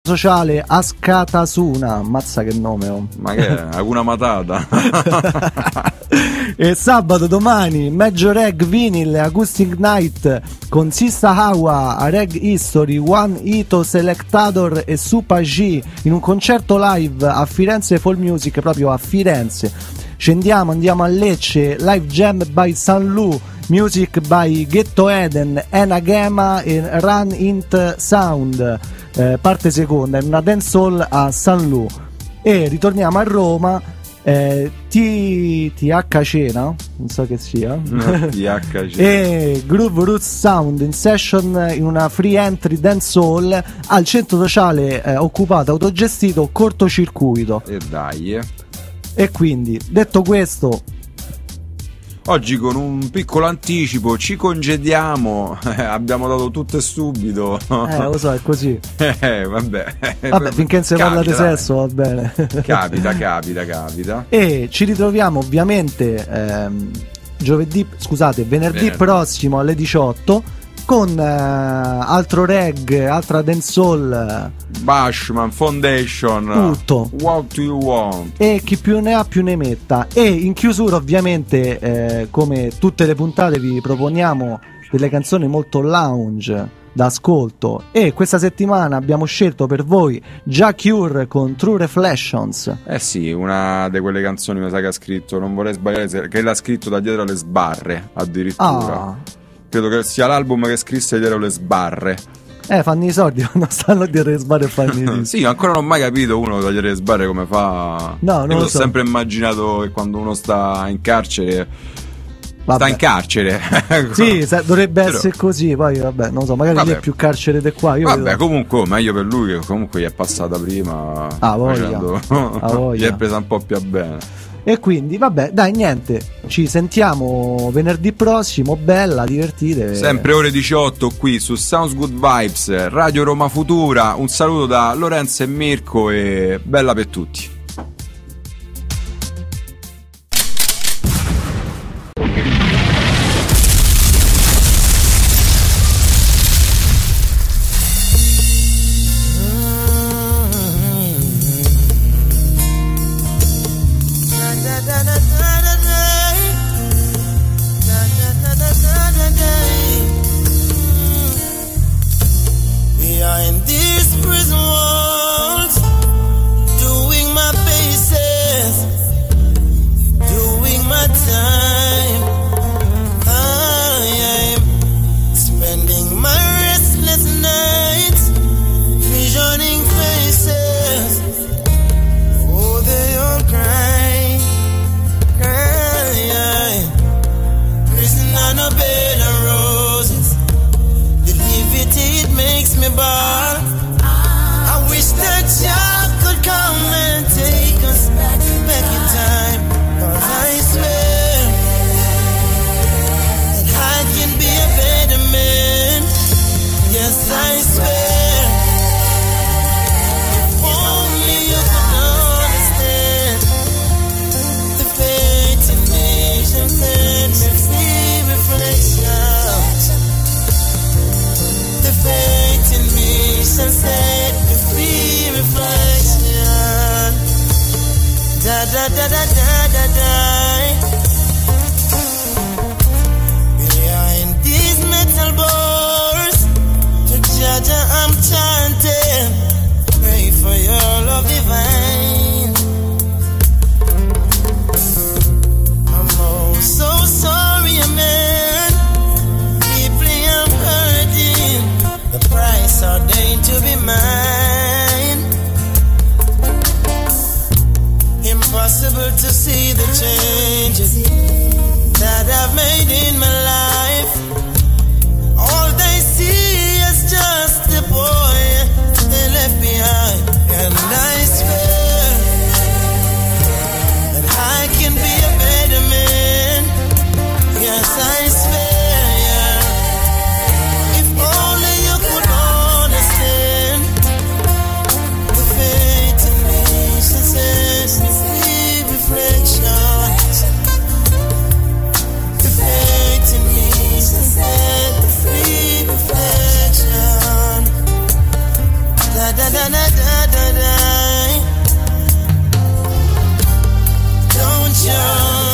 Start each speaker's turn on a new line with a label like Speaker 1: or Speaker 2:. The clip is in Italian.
Speaker 1: sociale Ascatasuna, ammazza che nome, oh.
Speaker 2: Ma che è? Alguna matata.
Speaker 1: E sabato domani Major Reg Vinyl Acoustic Night con Sista Hawa, a Reg History, One Ito Selectator e Super G in un concerto live a Firenze Folk Music, proprio a Firenze. Scendiamo, andiamo a Lecce, live jam by San Lu, music by Ghetto Eden, Enagema e Run Int Sound, parte seconda in una dancehall a San Lu. E ritorniamo a Roma, TH Cena, non so che sia,
Speaker 2: TH Cena
Speaker 1: e Groove Roots Sound in session in una free entry dancehall al centro sociale occupato autogestito Cortocircuito.
Speaker 2: E dai.
Speaker 1: E quindi, detto questo,
Speaker 2: oggi con un piccolo anticipo ci congediamo, abbiamo dato tutto e subito.
Speaker 1: lo so, è così.
Speaker 2: Vabbè,
Speaker 1: finché non si parla di sesso va bene.
Speaker 2: Capita.
Speaker 1: E ci ritroviamo ovviamente venerdì prossimo alle 18 con altro reg, altra dancehall,
Speaker 2: Bashman Foundation,
Speaker 1: tutto.
Speaker 2: What do you want?
Speaker 1: E chi più ne ha più ne metta. E in chiusura ovviamente come tutte le puntate vi proponiamo delle canzoni molto lounge d'ascolto, e questa settimana abbiamo scelto per voi Ja Cure con True Reflections.
Speaker 2: Sì, una di quelle canzoni mi sa che ha scritto, non vorrei sbagliare, che l'ha scritto da dietro alle sbarre addirittura. Credo che sia l'album che scrisse dietro le sbarre.
Speaker 1: Fanno i soldi quando stanno dietro le sbarre e fanno i
Speaker 2: sì, ancora non ho mai capito uno da dietro le sbarre come fa.
Speaker 1: No, non
Speaker 2: Io
Speaker 1: lo
Speaker 2: ho
Speaker 1: so.
Speaker 2: sempre immaginato che quando uno sta in carcere sta in carcere.
Speaker 1: Sì, dovrebbe essere così. Poi vabbè, non so, magari lì è più carcere di qua.
Speaker 2: Comunque meglio per lui, che comunque gli è passata prima.
Speaker 1: Voglia.
Speaker 2: Gli è presa un po' più a bene.
Speaker 1: E quindi vabbè, dai, niente, ci sentiamo venerdì prossimo. Bella, divertite.
Speaker 2: Sempre ore 18 qui su Sounds Good Vibes, Radio Roma Futura. Un saluto da Lorenzo e Mirko e bella per tutti.
Speaker 3: Behind these prison walls, doing my paces, doing my time. I am spending my restless nights, visioning faces. Oh, they all cry, cry. Prison on a bed of roses. It makes me ball. I wish that y'all could come and take us back in time. 'Cause I swear that I can be a better man. Yes, I swear. If only you could understand the fate in nations and see reflection. The fate in me sunset, the free reflection. Da da da da da da da. Behind these metal bars, to Jaja I'm chanting. Pray for your love divine. I'm oh so sorry, man. Deeply I'm hurting. The price ordained to be mine. Impossible to see the changes that I've made in my life. All they see is just the boy they left behind. And I swear that I can be a better man. Yes, I swear. The fate Don't you